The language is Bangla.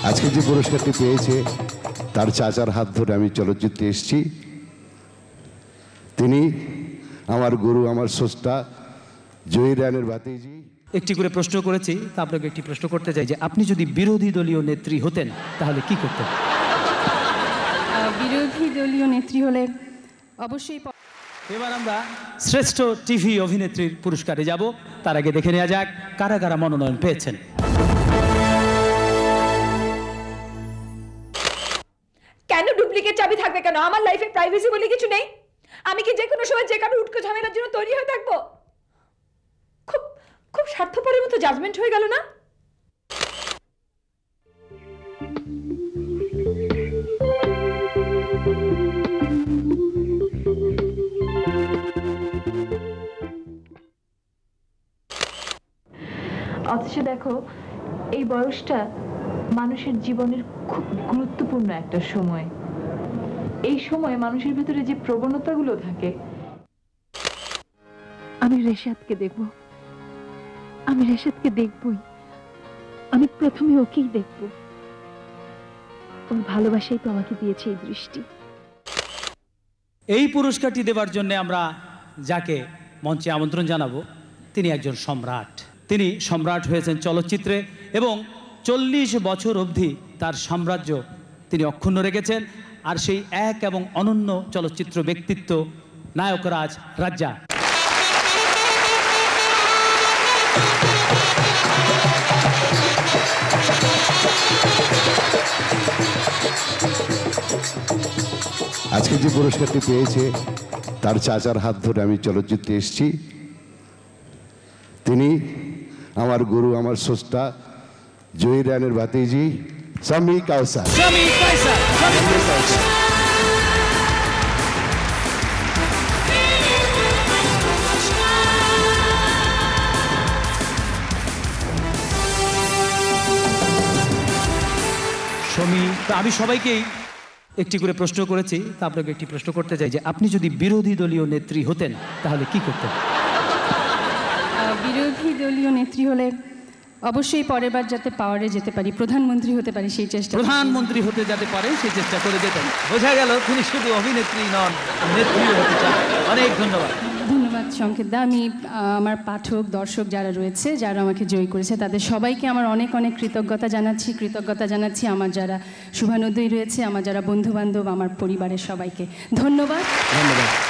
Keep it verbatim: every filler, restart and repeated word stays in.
আজকে যে পুরস্কারটি পেয়েছে তার চাচার হাত ধরে আমি চলচ্চিত্রে এসেছি। তিনি আমার গুরু, আমার স্রষ্টা জয়ী রানের ভাতিজি। একটি করে প্রশ্ন করেছি, তা আপনাকে একটি প্রশ্ন করতে চাই যে আপনি যদি বিরোধী দলীয় নেত্রী হতেন তাহলে কি করতেন? বিরোধী দলীয় নেত্রী হলে অবশ্যই। এবার আমরা শ্রেষ্ঠ টিভি অভিনেত্রীর পুরস্কারে যাব। তার আগে দেখে নেওয়া যাক কারা কারা মনোনয়ন পেয়েছেন। কেন ডুপ্লিকেট চাবি থাকবে? কেন আমার লাইফে প্রাইভেসি বলে কিছু নেই? আমি কি যে কোনো সময় যে কারো উটকো ঝামেলার জন্য তৈরি হয়ে থাকবো? খুব খুব স্বার্থপরের মতো জাজমেন্ট হয়ে গেল না? অথচ দেখো, এই বয়সটা মানুষের জীবনের খুব গুরুত্বপূর্ণ একটা সময়। এই সময় মানুষের ভেতরে যে প্রবণতাগুলো থাকে। আমি রেশাদকে দেখব, আমি রেশাদকে দেখবই। আমি প্রথমে ওকেই দেখব। ওর ভালোবাসাই তো আমাকে দিয়েছে এই দৃষ্টি। এই পুরস্কারটি দেওয়ার জন্য আমরা যাকে মঞ্চে আমন্ত্রণ জানাবো, তিনি একজন সম্রাট। তিনি সম্রাট হয়েছেন চলচ্চিত্রে এবং চল্লিশ বছর অবধি তার সাম্রাজ্য তিনি অক্ষুণ্ণ রেখেছেন। আর সেই এক এবং অনন্য চলচ্চিত্র ব্যক্তিত্ব নায়করাজ রাজ্জাক। আজকে যে পুরস্কারটি পেয়েছে তার চাচার হাত ধরে আমি চলচ্চিত্রে এসেছি। তিনি আমার গুরু, আমার স্রষ্টা জয়ী রানের ভাতিজি সামি কাউসার। সামি কাউসার। আমি সবাইকেই একটি করে প্রশ্ন করেছি, তা আপনাকে একটি প্রশ্ন করতে চাই যে আপনি যদি বিরোধী দলীয় নেত্রী হতেন তাহলে কি করতেন? বিরোধী দলীয় নেত্রী হলে অবশ্যই পরের বার যাতে পাওয়ারে যেতে পারি, প্রধানমন্ত্রী হতে পারি, সেই চেষ্টা। প্রধানমন্ত্রী হতে যাতে পারে সেই চেষ্টা করে যেতেন। বোঝা গেল তিনি শুধু অভিনেত্রী নন, নেত্রীও হতে চান। অনেক ধন্যবাদ। ধন্যবাদ সংকেত দা। আমি আমার পাঠক, দর্শক যারা রয়েছে, যারা আমাকে জয়ী করেছে, তাদের সবাইকে আমার অনেক অনেক কৃতজ্ঞতা জানাচ্ছি। কৃতজ্ঞতা জানাচ্ছি আমার যারা শুভানুদ্দয়ী রয়েছে, আমার যারা বন্ধু বান্ধব, আমার পরিবারের সবাইকে ধন্যবাদ। ধন্যবাদ।